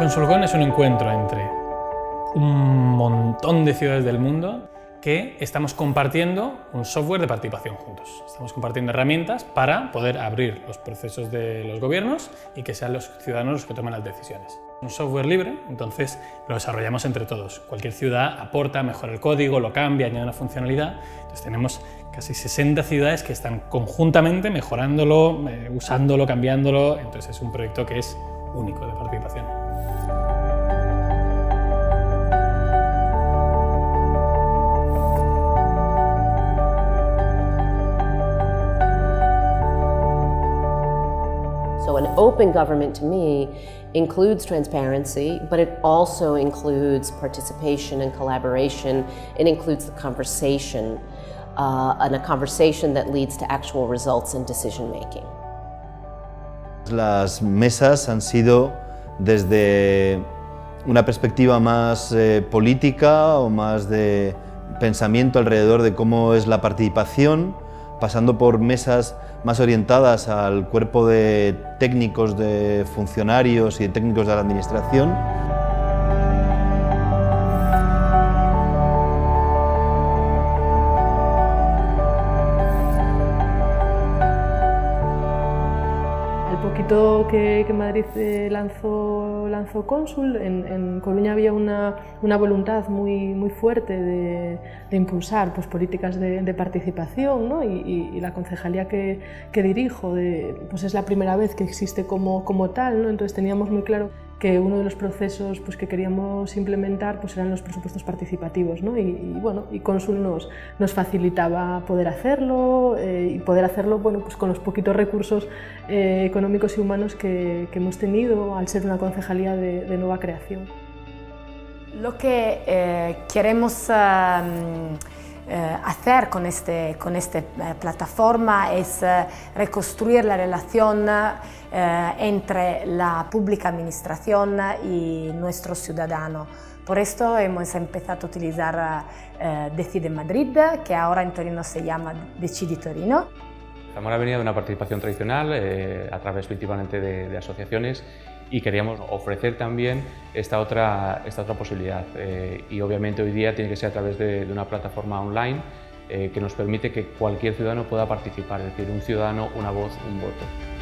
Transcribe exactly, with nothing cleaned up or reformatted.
ConsulCon es un encuentro entre un montón de ciudades del mundo que estamos compartiendo un software de participación juntos. Estamos compartiendo herramientas para poder abrir los procesos de los gobiernos y que sean los ciudadanos los que tomen las decisiones. Un software libre, entonces lo desarrollamos entre todos. Cualquier ciudad aporta, mejora el código, lo cambia, añade una funcionalidad. Entonces tenemos casi sesenta ciudades que están conjuntamente mejorándolo, eh, usándolo, cambiándolo. Entonces es un proyecto que es único de participación. So an open government to me includes transparency, but it also includes participation and collaboration. It includes the conversation, uh, and a conversation that leads to actual results in decision making. Las mesas han sido desde una perspectiva más eh, política o más de pensamiento alrededor de cómo es la participación, pasando por mesas más orientadas al cuerpo de técnicos, de funcionarios y de técnicos de la administración. El poquito que, que Madrid eh, lanzó, lanzó Consul, en, en Coruña había una, una voluntad muy, muy fuerte de, de impulsar pues, políticas de, de participación, ¿no? y, y, y la concejalía que, que dirijo de, pues es la primera vez que existe como, como tal, ¿no? Entonces teníamos muy claro que uno de los procesos pues, que queríamos implementar pues, eran los presupuestos participativos, ¿no? y, y, bueno, y Consul nos, nos facilitaba poder hacerlo eh, y poder hacerlo bueno, pues, con los poquitos recursos eh, económicos y humanos que, que hemos tenido al ser una concejalía de, de nueva creación. Lo que eh, queremos um, eh, hacer con esta con este, eh, plataforma es eh, reconstruir la relación eh, entre la pública administración y nuestro ciudadano. Por esto hemos empezado a utilizar eh, Decide Madrid, que ahora en Torino se llama Decidi Torino. Zamora venía de una participación tradicional eh, a través principalmente de, de asociaciones y queríamos ofrecer también esta otra, esta otra posibilidad eh, y obviamente hoy día tiene que ser a través de, de una plataforma online eh, que nos permite que cualquier ciudadano pueda participar, es decir, un ciudadano, una voz, un voto.